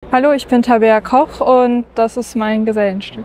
Hallo, ich bin Tabea Koch und das ist mein Gesellenstück.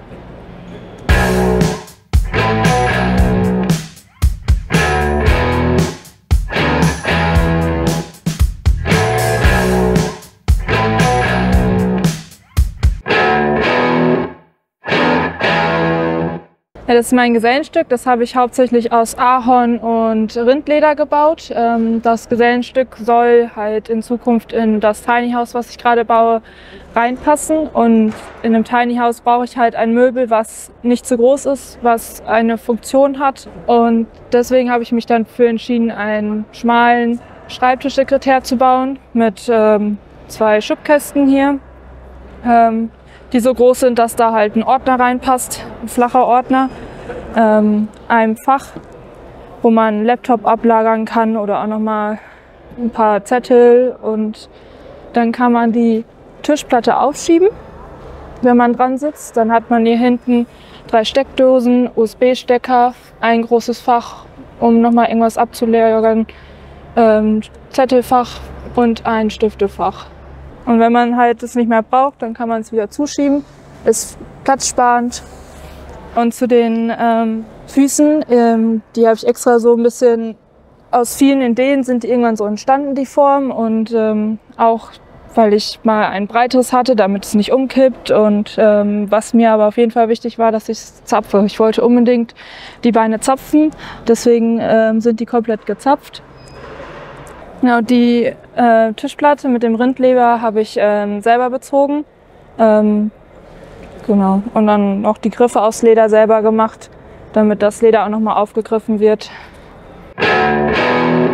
Ja, das ist mein Gesellenstück. Das habe ich hauptsächlich aus Ahorn und Rindleder gebaut. Das Gesellenstück soll halt in Zukunft in das Tiny House, was ich gerade baue, reinpassen. Und in einem Tiny House brauche ich halt ein Möbel, was nicht zu groß ist, was eine Funktion hat. Und deswegen habe ich mich dann für entschieden, einen schmalen Schreibtischsekretär zu bauen mit 2 Schubkästen hier. Die so groß sind, dass da halt ein Ordner reinpasst, ein flacher Ordner, einem Fach, wo man einen Laptop ablagern kann oder auch nochmal ein paar Zettel, und dann kann man die Tischplatte aufschieben, wenn man dran sitzt. Dann hat man hier hinten 3 Steckdosen, USB-Stecker, ein großes Fach, um nochmal irgendwas abzulagern, Zettelfach und ein Stiftefach. Und wenn man halt das nicht mehr braucht, dann kann man es wieder zuschieben. Ist platzsparend. Und zu den Füßen, die habe ich extra so ein bisschen, aus vielen Ideen sind die irgendwann so entstanden, die Form. Und auch, weil ich mal ein breiteres hatte, damit es nicht umkippt. Und was mir aber auf jeden Fall wichtig war, dass ich es zapfe. Ich wollte unbedingt die Beine zapfen, deswegen sind die komplett gezapft. Genau, die Tischplatte mit dem Rindleder habe ich selber bezogen. Genau. Und dann noch die Griffe aus Leder selber gemacht, damit das Leder auch nochmal aufgegriffen wird.